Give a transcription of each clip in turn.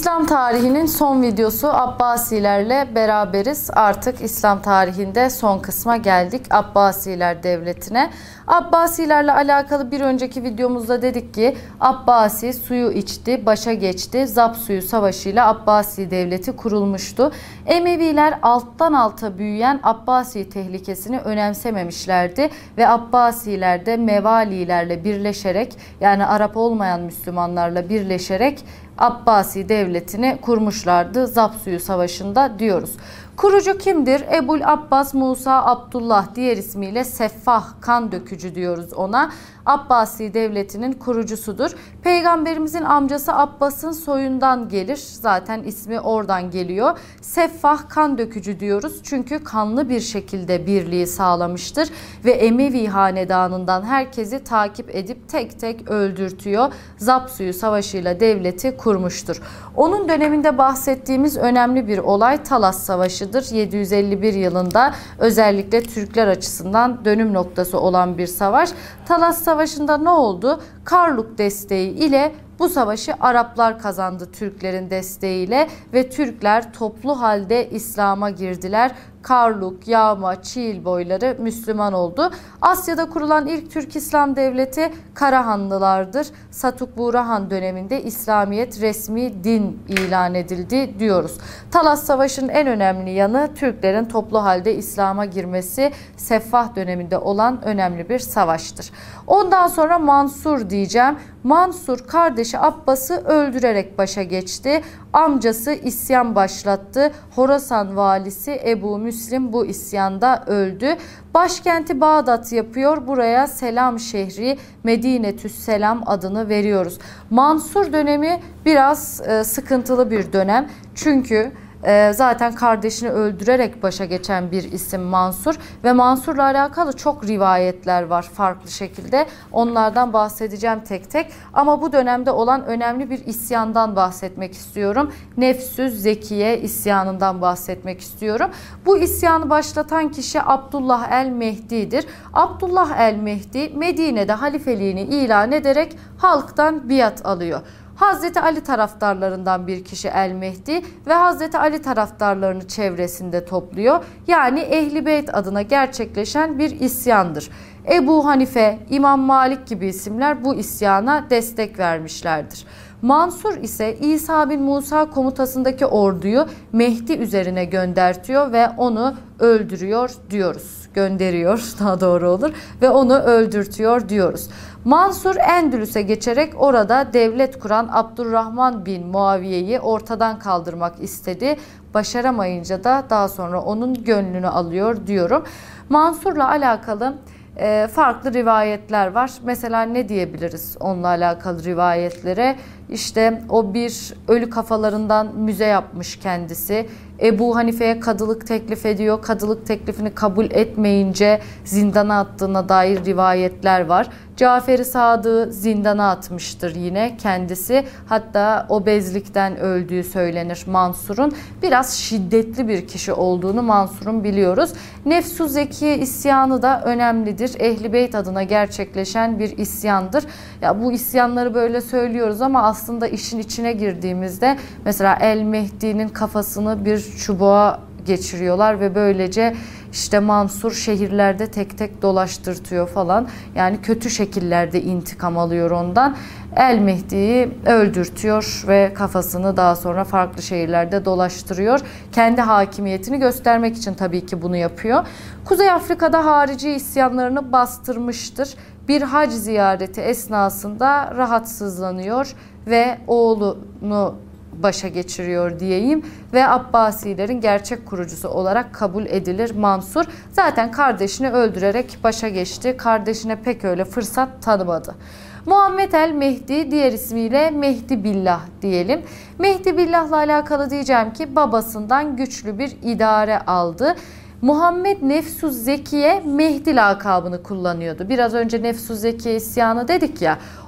İslam tarihinin son videosu, Abbasilerle beraberiz. Artık İslam tarihinde son kısma geldik, Abbasiler devletine. Abbasilerle alakalı bir önceki videomuzda dedik ki Abbasi suyu içti, başa geçti. Zap suyu savaşıyla Abbasi devleti kurulmuştu. Emeviler alttan alta büyüyen Abbasi tehlikesini önemsememişlerdi ve Abbasiler de Mevalilerle birleşerek, yani Arap olmayan Müslümanlarla birleşerek Abbasi devletini kurmuşlardı Zap suyu savaşında diyoruz. Kurucu kimdir? Ebul Abbas Musa Abdullah, diğer ismiyle Seffah, kan dökücü diyoruz ona. Abbasi devletinin kurucusudur. Peygamberimizin amcası Abbas'ın soyundan gelir. Zaten ismi oradan geliyor. Seffah, kan dökücü diyoruz. Çünkü kanlı bir şekilde birliği sağlamıştır. Ve Emevi hanedanından herkesi takip edip tek tek öldürtüyor. Zap suyu savaşıyla devleti kurmuştur. Onun döneminde bahsettiğimiz önemli bir olay Talas Savaşı'dır. 751 yılında özellikle Türkler açısından dönüm noktası olan bir savaş. Talas Savaşı'nda ne oldu? Karluk desteği ile bu savaşı Araplar kazandı Türklerin desteğiyle ve Türkler toplu halde İslam'a girdiler. Karluk, Yağma, Çiğil boyları Müslüman oldu. Asya'da kurulan ilk Türk İslam devleti Karahanlılardır. Satuk Burahan döneminde İslamiyet resmi din ilan edildi diyoruz. Talas Savaşı'nın en önemli yanı Türklerin toplu halde İslam'a girmesi, Seffah döneminde olan önemli bir savaştır. Ondan sonra Mansur diyeceğim. Mansur kardeşi Abbas'ı öldürerek başa geçti. Amcası isyan başlattı. Horasan valisi Ebu Müslim bu isyanda öldü. Başkenti Bağdat yapıyor. Buraya Selam şehri, Medinetüsselam adını veriyoruz. Mansur dönemi biraz sıkıntılı bir dönem. Çünkü zaten kardeşini öldürerek başa geçen bir isim Mansur ve Mansur'la alakalı çok rivayetler var farklı şekilde. Onlardan bahsedeceğim tek tek ama bu dönemde olan önemli bir isyandan bahsetmek istiyorum. Nefsüz Zekiye isyanından bahsetmek istiyorum. Bu isyanı başlatan kişi Abdullah el-Mehdi'dir. Abdullah el-Mehdi Medine'de halifeliğini ilan ederek halktan biat alıyor. Hazreti Ali taraftarlarından bir kişi el-Mehdi ve Hazreti Ali taraftarlarını çevresinde topluyor. Yani Ehl-i Beyt adına gerçekleşen bir isyandır. Ebu Hanife, İmam Malik gibi isimler bu isyana destek vermişlerdir. Mansur ise İsa bin Musa komutasındaki orduyu Mehdi üzerine göndertiyor ve onu öldürüyor diyoruz. Gönderiyor daha doğru olur ve onu öldürtüyor diyoruz. Mansur Endülüs'e geçerek orada devlet kuran Abdurrahman bin Muaviye'yi ortadan kaldırmak istedi. Başaramayınca da daha sonra onun gönlünü alıyor diyorum. Mansur'la alakalı farklı rivayetler var. Mesela ne diyebiliriz onunla alakalı rivayetlere? İşte o bir ölü kafalarından müze yapmış kendisi. Ebu Hanife'ye kadılık teklif ediyor. Kadılık teklifini kabul etmeyince zindana attığına dair rivayetler var. Cafer-i Sadık'ı zindana atmıştır yine kendisi. Hatta obezlikten öldüğü söylenir Mansur'un. Biraz şiddetli bir kişi olduğunu Mansur'un biliyoruz. Nefs-i Zekiye isyanı da önemlidir. Ehl-i Beyt adına gerçekleşen bir isyandır. Ya bu isyanları böyle söylüyoruz ama aslında işin içine girdiğimizde mesela el-Mehdi'nin kafasını bir çubuğa geçiriyorlar ve böylece işte Mansur şehirlerde tek tek dolaştırtıyor falan. Yani kötü şekillerde intikam alıyor ondan. El-Mehdi'yi öldürtüyor ve kafasını daha sonra farklı şehirlerde dolaştırıyor. Kendi hakimiyetini göstermek için tabii ki bunu yapıyor. Kuzey Afrika'da harici isyanlarını bastırmıştır. Bir hac ziyareti esnasında rahatsızlanıyor ve oğlunu başa geçiriyor diyeyim ve Abbasilerin gerçek kurucusu olarak kabul edilir Mansur. Zaten kardeşini öldürerek başa geçti. Kardeşine pek öyle fırsat tanımadı. Muhammed el-Mehdi, diğer ismiyle Mehdi Billah diyelim. Mehdi Billah'la alakalı diyeceğim ki babasından güçlü bir idare aldı. Muhammed Nefs-i Zekiye Mehdi lakabını kullanıyordu. Biraz önce Nefs-i Zekiye isyanı dedik ya.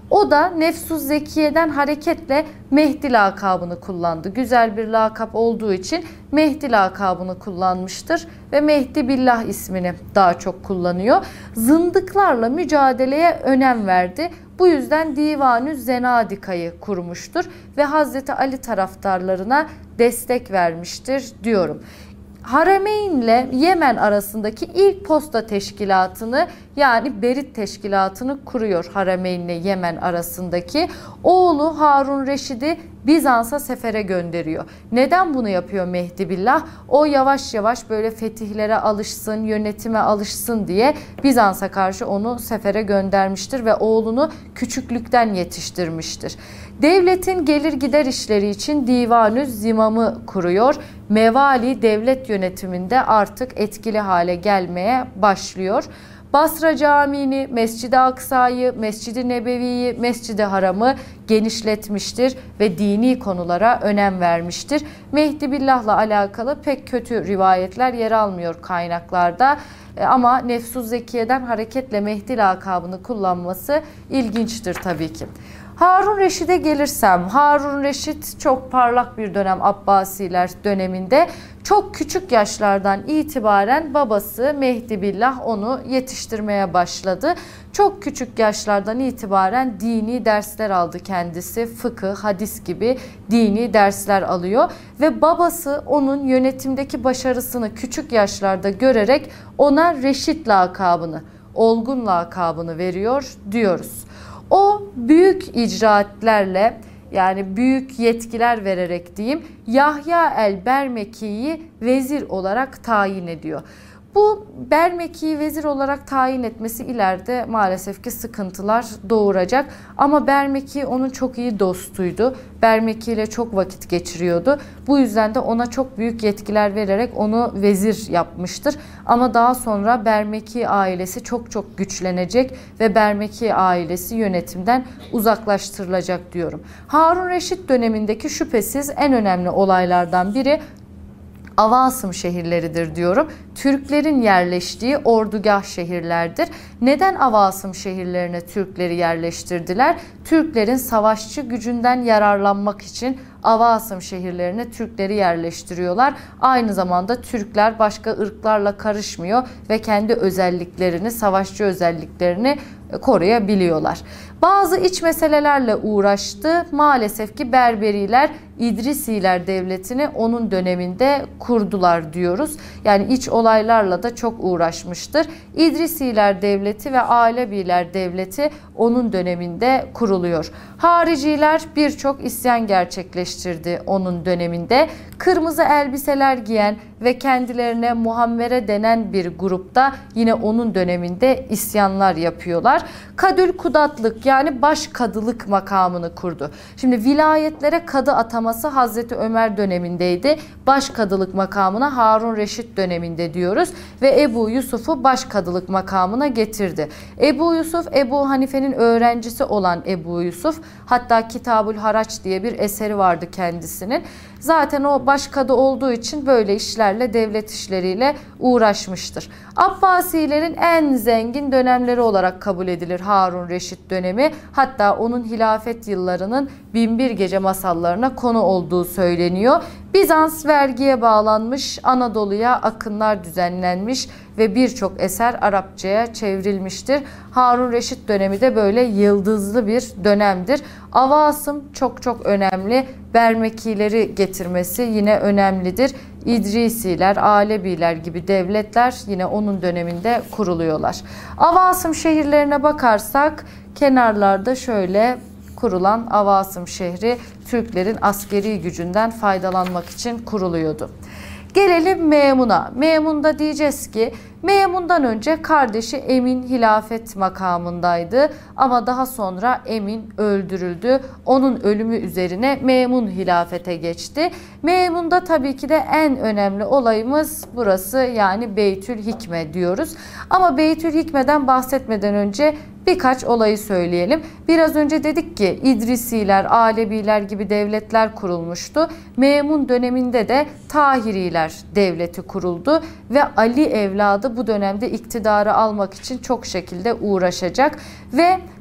O da Nefsuz Zekiye'den hareketle Mehdi lakabını kullandı. Güzel bir lakap olduğu için Mehdi lakabını kullanmıştır ve Mehdi Billah ismini daha çok kullanıyor. Zındıklarla mücadeleye önem verdi. Bu yüzden Divanü Zenadika'yı kurmuştur ve Hazreti Ali taraftarlarına destek vermiştir diyorum. Harameyn ile Yemen arasındaki ilk posta teşkilatını, yani Berit teşkilatını kuruyor Harameyn ile Yemen arasındaki. Oğlu Harun Reşid'i Bizans'a sefere gönderiyor. Neden bunu yapıyor Mehdi Billah? O yavaş yavaş böyle fetihlere alışsın, yönetime alışsın diye Bizans'a karşı onu sefere göndermiştir ve oğlunu küçüklükten yetiştirmiştir. Devletin gelir gider işleri için Divanü Zimam'ı kuruyor. Mevali devlet yönetiminde artık etkili hale gelmeye başlıyor. Basra Camii'ni, Mescid-i Aksa'yı, Mescid-i Nebevi'yi, Mescid-i Haram'ı genişletmiştir ve dini konulara önem vermiştir. Mehdi Billah'la alakalı pek kötü rivayetler yer almıyor kaynaklarda. Ama Nefsuz Zekiye'den hareketle Mehdi lakabını kullanması ilginçtir tabii ki. Harun Reşid'e gelirsem, Harun Reşid çok parlak bir dönem Abbasiler döneminde. Çok küçük yaşlardan itibaren babası Mehdi Billah onu yetiştirmeye başladı. Çok küçük yaşlardan itibaren dini dersler aldı kendisi. Fıkıh, hadis gibi dini dersler alıyor. Ve babası onun yönetimdeki başarısını küçük yaşlarda görerek ona Reşit lakabını, olgun lakabını veriyor diyoruz. O büyük icraatlerle, yani büyük yetkiler vererek diyeyim, Yahya el-Bermeki'yi vezir olarak tayin ediyor. Bu Bermeki'yi vezir olarak tayin etmesi ileride maalesef ki sıkıntılar doğuracak. Ama Bermeki onun çok iyi dostuydu. Bermeki ile çok vakit geçiriyordu. Bu yüzden de ona çok büyük yetkiler vererek onu vezir yapmıştır. Ama daha sonra Bermeki ailesi çok güçlenecek ve Bermeki ailesi yönetimden uzaklaştırılacak diyorum. Harun Reşit dönemindeki şüphesiz en önemli olaylardan biri Avasım şehirleridir diyorum. Türklerin yerleştiği ordugah şehirlerdir. Neden Avasım şehirlerine Türkleri yerleştirdiler? Türklerin savaşçı gücünden yararlanmak için Avasım şehirlerine Türkleri yerleştiriyorlar. Aynı zamanda Türkler başka ırklarla karışmıyor ve kendi özelliklerini, savaşçı özelliklerini koruyabiliyorlar. Bazı iç meselelerle uğraştı. Maalesef ki Berberiler İdrisiler devletini onun döneminde kurdular diyoruz. Yani iç olaylarla da çok uğraşmıştır. İdrisiler devleti ve Aleviler devleti onun döneminde kuruluyor. Hariciler birçok isyan gerçekleştirdi onun döneminde. Kırmızı elbiseler giyen ve kendilerine Muhammere denen bir grupta yine onun döneminde isyanlar yapıyorlar. Kadül Kudatlık, yani başkadılık makamını kurdu. Şimdi vilayetlere kadı ataması Hazreti Ömer dönemindeydi. Başkadılık makamına Harun Reşit döneminde diyoruz ve Ebu Yusuf'u başkadılık makamına getirdi. Ebu Yusuf, Ebu Hanife'nin öğrencisi olan Ebu Yusuf, hatta Kitabul Haraç diye bir eseri vardı kendisinin. Zaten o başkadı olduğu için böyle işlerle, devlet işleriyle uğraşmıştır. Abbasilerin en zengin dönemleri olarak kabul edilir Harun Reşit dönemi. Hatta onun hilafet yıllarının Binbir Gece masallarına konu olduğu söyleniyor. Bizans vergiye bağlanmış, Anadolu'ya akınlar düzenlenmiş ve birçok eser Arapçaya çevrilmiştir. Harun Reşit dönemi de böyle yıldızlı bir dönemdir. Avasım çok önemli. Bermekileri getirmesi yine önemlidir. İdrisiler, Aleviler gibi devletler yine onun döneminde kuruluyorlar. Avasım şehirlerine bakarsak kenarlarda şöyle kurulan Avasım şehri Türklerin askeri gücünden faydalanmak için kuruluyordu. Gelelim Memun'a. Memun'da diyeceğiz ki Memun'dan önce kardeşi Emin hilafet makamındaydı ama daha sonra Emin öldürüldü. Onun ölümü üzerine Memun hilafete geçti. Memun'da tabii ki de en önemli olayımız burası, yani Beytül Hikme diyoruz. Ama Beytül Hikme'den bahsetmeden önce birkaç olayı söyleyelim. Biraz önce dedik ki İdrisiler, Aleviler gibi devletler kurulmuştu. Memun döneminde de Tahiriler devleti kuruldu ve Ali evladı bu dönemde iktidarı almak için çok şekilde uğraşacak ve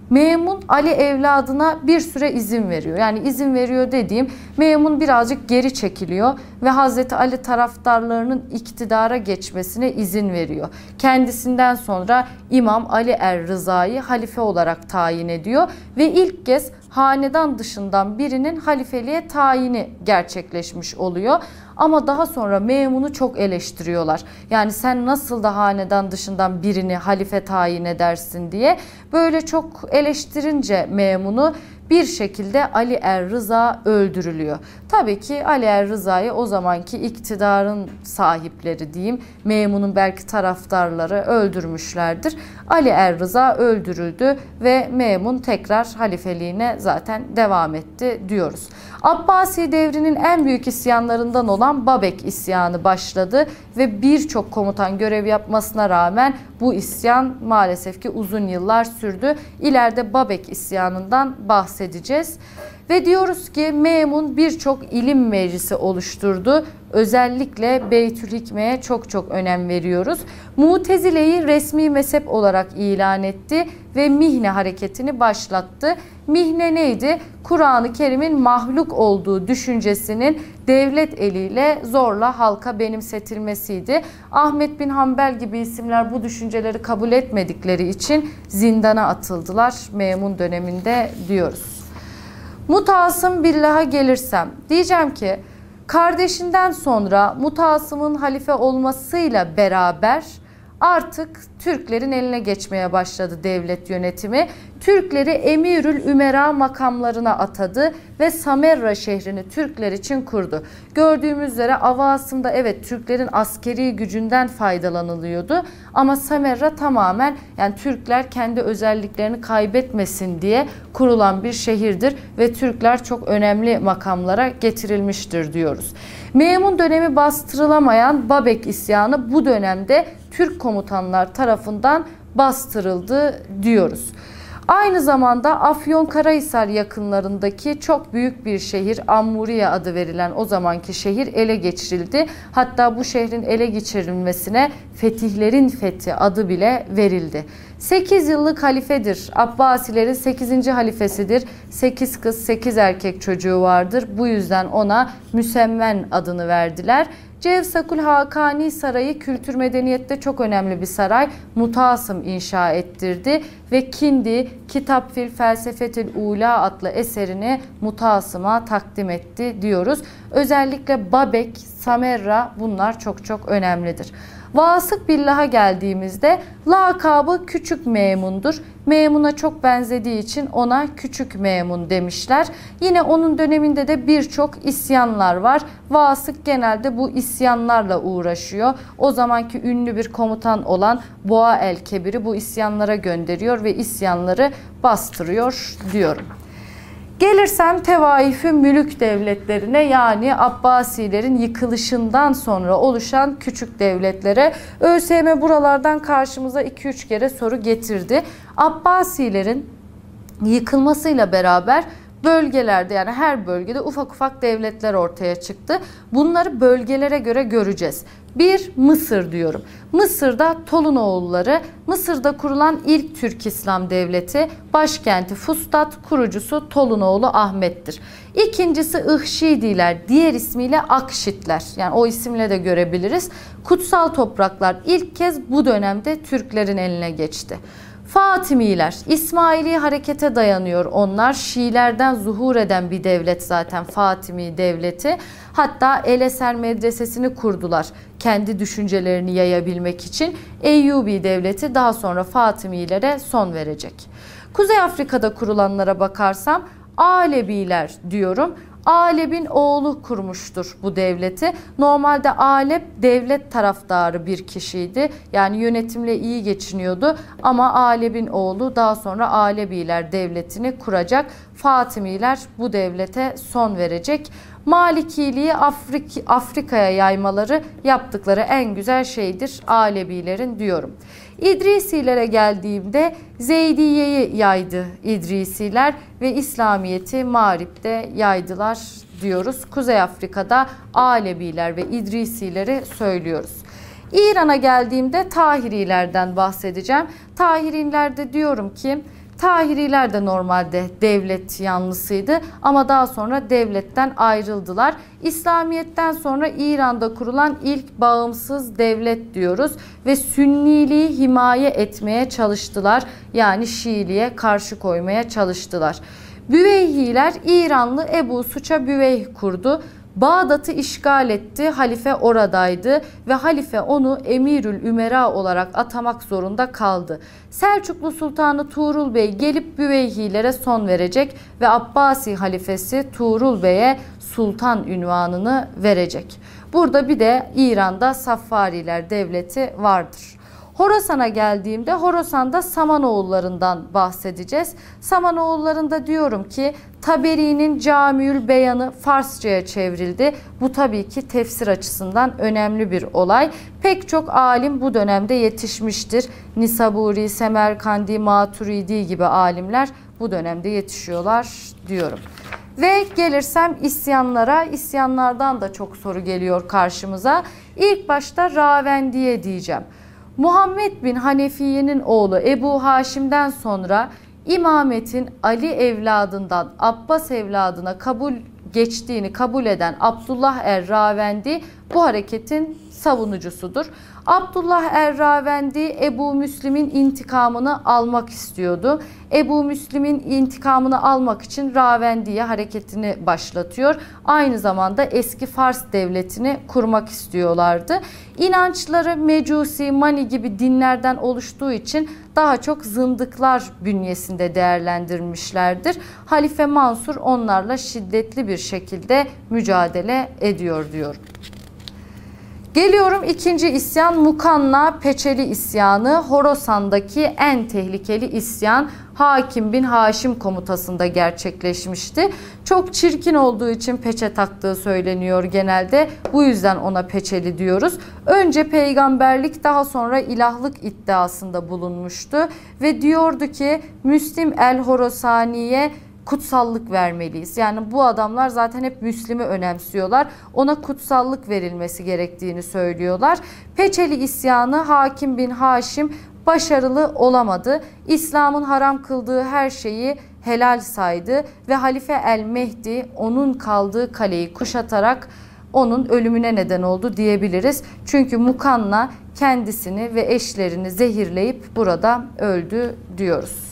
Memun Ali evladına bir süre izin veriyor. Yani izin veriyor dediğim, Memun birazcık geri çekiliyor ve Hazreti Ali taraftarlarının iktidara geçmesine izin veriyor. Kendisinden sonra İmam Ali Er-Rıza'yı halife olarak tayin ediyor ve ilk kez hanedan dışından birinin halifeliğe tayini gerçekleşmiş oluyor. Ama daha sonra Memun'u çok eleştiriyorlar. Yani sen nasıl da hanedan dışından birini halife tayin edersin diye. Böyle çok eleştirince Memun'u bir şekilde Ali Er-Rıza öldürülüyor. Tabii ki Ali Er-Rıza'yı o zamanki iktidarın sahipleri diyeyim, Memun'un belki taraftarları öldürmüşlerdir. Ali Er-Rıza öldürüldü ve Memun tekrar halifeliğine zaten devam etti diyoruz. Abbasi devrinin en büyük isyanlarından olan Babek isyanı başladı ve birçok komutan görev yapmasına rağmen bu isyan maalesef ki uzun yıllar sürdü. İleride Babek isyanından bahsedeceğiz. Ve diyoruz ki Memun birçok ilim meclisi oluşturdu. Özellikle Beytülhikme'ye çok önem veriyoruz. Mutezile'yi resmi mezhep olarak ilan etti ve Mihne hareketini başlattı. Mihne neydi? Kur'an-ı Kerim'in mahluk olduğu düşüncesinin devlet eliyle zorla halka benimsetilmesiydi. Ahmet bin Hanbel gibi isimler bu düşünceleri kabul etmedikleri için zindana atıldılar Memun döneminde diyoruz. Mutasım Billah'a gelirsem diyeceğim ki kardeşinden sonra Mutasım'ın halife olmasıyla beraber artık Türklerin eline geçmeye başladı devlet yönetimi. Türkleri Emirül Ümera makamlarına atadı ve Samerra şehrini Türkler için kurdu. Gördüğümüz üzere Avasım'da evet Türklerin askeri gücünden faydalanılıyordu ama Samerra tamamen yani Türkler kendi özelliklerini kaybetmesin diye kurulan bir şehirdir ve Türkler çok önemli makamlara getirilmiştir diyoruz. Memun dönemi bastırılamayan Babek isyanı bu dönemde Türk komutanlar tarafından bastırıldı diyoruz. Aynı zamanda Afyonkarahisar yakınlarındaki çok büyük bir şehir Ammuriye adı verilen o zamanki şehir ele geçirildi. Hatta bu şehrin ele geçirilmesine Fetihlerin Fethi adı bile verildi. 8 yıllık halifedir. Abbasilerin 8. halifesidir. 8 kız 8 erkek çocuğu vardır. Bu yüzden ona Müsemmen adını verdiler. Cevsakul Hakani Sarayı kültür medeniyette çok önemli bir saray. Mutasım inşa ettirdi ve Kindi Kitap fil Felsefetil Ula adlı eserini Mutasım'a takdim etti diyoruz. Özellikle Babek, Samerra bunlar çok önemlidir. Vasık Billah'a geldiğimizde lakabı Küçük Memun'dur. Memun'a çok benzediği için ona Küçük Memun demişler. Yine onun döneminde de birçok isyanlar var. Vasık genelde bu isyanlarla uğraşıyor. O zamanki ünlü bir komutan olan Boğa el-Kebir'i bu isyanlara gönderiyor ve isyanları bastırıyor diyorum. Gelirsem Tevaif-ü Mülük devletlerine yani Abbasilerin yıkılışından sonra oluşan küçük devletlere ÖSYM buralardan karşımıza 2-3 kere soru getirdi. Abbasilerin yıkılmasıyla beraber bölgelerde yani her bölgede ufak devletler ortaya çıktı. Bunları bölgelere göre göreceğiz. Bir Mısır diyorum. Mısır'da Tolunoğulları, Mısır'da kurulan ilk Türk İslam devleti, başkenti Fustat, kurucusu Tolunoğlu Ahmet'tir. İkincisi Ihşidiler, diğer ismiyle Akşitler. Yani o isimle de görebiliriz. Kutsal topraklar ilk kez bu dönemde Türklerin eline geçti. Fatimiler, İsmaili harekete dayanıyor onlar. Şiilerden zuhur eden bir devlet zaten Fatimi devleti. Hatta El-Eser medresesini kurdular kendi düşüncelerini yayabilmek için. Eyyubi devleti daha sonra Fatimilere son verecek. Kuzey Afrika'da kurulanlara bakarsam Aleviler diyorum. Aleb'in oğlu kurmuştur bu devleti. Normalde Alep devlet taraftarı bir kişiydi. Yani yönetimle iyi geçiniyordu. Ama Aleb'in oğlu daha sonra Aleviler devletini kuracak. Fatimiler bu devlete son verecek. Malikiliği Afrika'ya yaymaları yaptıkları en güzel şeydir Alevilerin diyorum. İdrisilere geldiğimde Zeydiye'yi yaydı İdrisiler ve İslamiyet'i Mağrip'te yaydılar diyoruz. Kuzey Afrika'da Aleviler ve İdrisileri söylüyoruz. İran'a geldiğimde Tahirilerden bahsedeceğim. Tahirilerde diyorum ki Tahiriler de normalde devlet yanlısıydı ama daha sonra devletten ayrıldılar. İslamiyet'ten sonra İran'da kurulan ilk bağımsız devlet diyoruz ve Sünniliği himaye etmeye çalıştılar. Yani Şiiliğe karşı koymaya çalıştılar. Büveyhiler İranlı Ebu Suç'a Büveyh kurdu. Bağdat'ı işgal etti. Halife oradaydı ve halife onu Emirül Ümera olarak atamak zorunda kaldı. Selçuklu Sultanı Tuğrul Bey gelip Büveyhilere son verecek ve Abbasi halifesi Tuğrul Bey'e sultan ünvanını verecek. Burada bir de İran'da Saffariler devleti vardır. Horasan'a geldiğimde Horasan'da Samanoğullarından bahsedeceğiz. Samanoğullarında diyorum ki Taberi'nin Camiül Beyanı Farsça'ya çevrildi. Bu tabii ki tefsir açısından önemli bir olay. Pek çok alim bu dönemde yetişmiştir. Nisaburi, Semerkandi, Maturidi gibi alimler bu dönemde yetişiyorlar diyorum. Ve gelirsem isyanlara, isyanlardan da çok soru geliyor karşımıza. İlk başta Ravendiye diyeceğim. Muhammed bin Hanefiye'nin oğlu Ebu Haşim'den sonra imametin Ali evladından Abbas evladına geçtiğini kabul eden Abdullah Er-Ravendi bu hareketin savunucusudur. Abdullah Er-Ravendi Ebu Müslim'in intikamını almak istiyordu. Ebu Müslim'in intikamını almak için Ravendiye hareketini başlatıyor. Aynı zamanda eski Fars devletini kurmak istiyorlardı. İnançları Mecusi, Mani gibi dinlerden oluştuğu için daha çok zındıklar bünyesinde değerlendirmişlerdir. Halife Mansur onlarla şiddetli bir şekilde mücadele ediyor diyorum. Geliyorum ikinci isyan Mukanna Peçeli isyanı. Horasan'daki en tehlikeli isyan Hakim bin Haşim komutasında gerçekleşmişti. Çok çirkin olduğu için peçe taktığı söyleniyor genelde. Bu yüzden ona Peçeli diyoruz. Önce peygamberlik daha sonra ilahlık iddiasında bulunmuştu. Ve diyordu ki Müslim el-Horasani'ye kutsallık vermeliyiz. Yani bu adamlar zaten hep Müslim'i önemsiyorlar. Ona kutsallık verilmesi gerektiğini söylüyorlar. Peçeli isyanı Hakim bin Haşim başarılı olamadı. İslam'ın haram kıldığı her şeyi helal saydı ve Halife el-Mehdi onun kaldığı kaleyi kuşatarak onun ölümüne neden oldu diyebiliriz. Çünkü Mukanna kendisini ve eşlerini zehirleyip burada öldü diyoruz.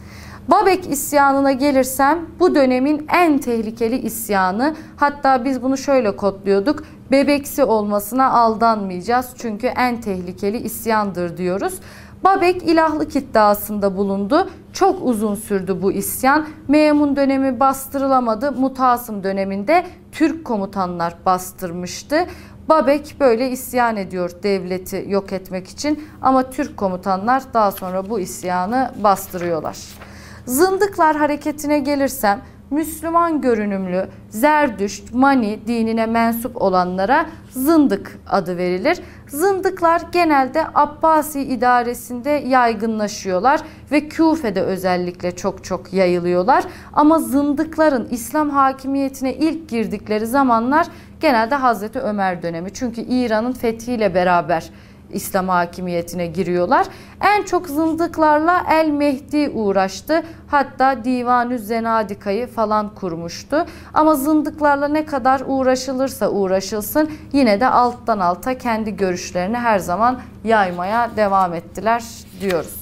Babek isyanına gelirsem bu dönemin en tehlikeli isyanı, hatta biz bunu şöyle kodluyorduk: bebeksi olmasına aldanmayacağız çünkü en tehlikeli isyandır diyoruz. Babek ilahlık iddiasında bulundu. Çok uzun sürdü bu isyan. Memun dönemi bastırılamadı. Mutasım döneminde Türk komutanlar bastırmıştı. Babek böyle isyan ediyor devleti yok etmek için ama Türk komutanlar daha sonra bu isyanı bastırıyorlar. Zındıklar hareketine gelirsem Müslüman görünümlü Zerdüşt, Mani dinine mensup olanlara zındık adı verilir. Zındıklar genelde Abbasi idaresinde yaygınlaşıyorlar ve Küfe'de özellikle çok yayılıyorlar. Ama zındıkların İslam hakimiyetine ilk girdikleri zamanlar genelde Hazreti Ömer dönemi. Çünkü İran'ın fethiyle beraber İslam hakimiyetine giriyorlar. En çok zındıklarla el-Mehdi uğraştı. Hatta Divanü Zenadika'yı falan kurmuştu. Ama zındıklarla ne kadar uğraşılırsa uğraşılsın yine de alttan alta kendi görüşlerini her zaman yaymaya devam ettiler diyoruz.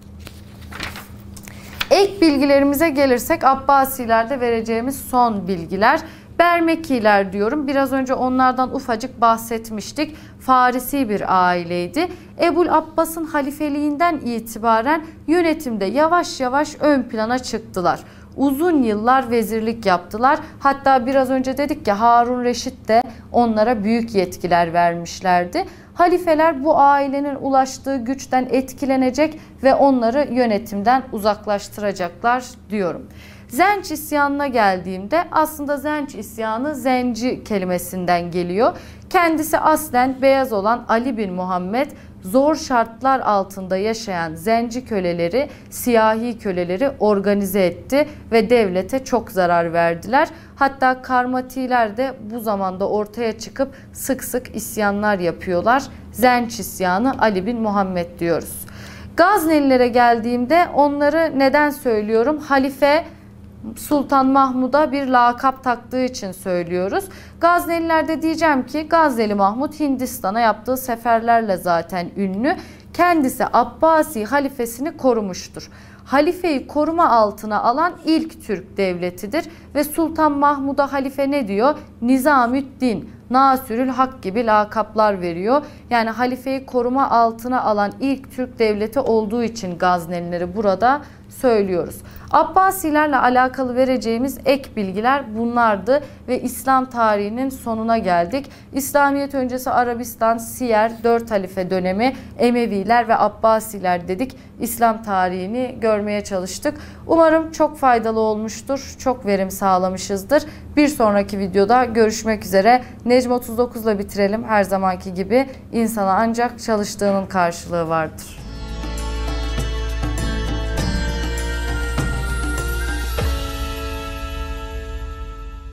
Ek bilgilerimize gelirsek Abbasilerde vereceğimiz son bilgiler. Bermekiler diyorum. Biraz önce onlardan ufacık bahsetmiştik. Farisi bir aileydi. Ebul Abbas'ın halifeliğinden itibaren yönetimde yavaş yavaş ön plana çıktılar. Uzun yıllar vezirlik yaptılar. Hatta biraz önce dedik ki Harun Reşit de onlara büyük yetkiler vermişlerdi. Halifeler bu ailenin ulaştığı güçten etkilenecek ve onları yönetimden uzaklaştıracaklar diyorum. Zenç isyanına geldiğimde aslında Zenç isyanı zenci kelimesinden geliyor. Kendisi aslen beyaz olan Ali bin Muhammed zor şartlar altında yaşayan zenci köleleri, siyahi köleleri organize etti ve devlete çok zarar verdiler. Hatta Karmatiler de bu zamanda ortaya çıkıp sık sık isyanlar yapıyorlar. Zenç isyanı Ali bin Muhammed diyoruz. Gaznelilere geldiğimde onları neden söylüyorum? Halife Sultan Mahmud'a bir lakap taktığı için söylüyoruz. Gaznelilerde diyeceğim ki Gazneli Mahmud Hindistan'a yaptığı seferlerle zaten ünlü. Kendisi Abbasi halifesini korumuştur. Halifeyi koruma altına alan ilk Türk devletidir ve Sultan Mahmud'a halife ne diyor? Nizamüddin, Nasürül Hak gibi lakaplar veriyor. Yani halifeyi koruma altına alan ilk Türk devleti olduğu için Gaznelileri burada söylüyoruz. Abbasilerle alakalı vereceğimiz ek bilgiler bunlardı ve İslam tarihinin sonuna geldik. İslamiyet öncesi Arabistan, Siyer, 4 halife dönemi, Emeviler ve Abbasiler dedik. İslam tarihini görmeye çalıştık. Umarım çok faydalı olmuştur, çok verim sağlamışızdır. Bir sonraki videoda görüşmek üzere. Necm 39 ile bitirelim her zamanki gibi. İnsana ancak çalıştığının karşılığı vardır.